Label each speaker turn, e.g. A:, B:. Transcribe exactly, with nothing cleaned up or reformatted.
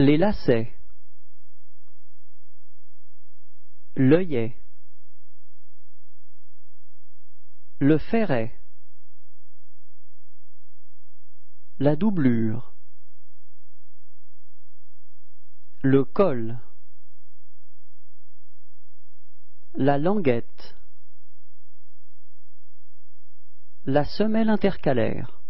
A: les lacets, l'œillet, le ferret, la doublure, le col, la languette, la semelle intercalaire.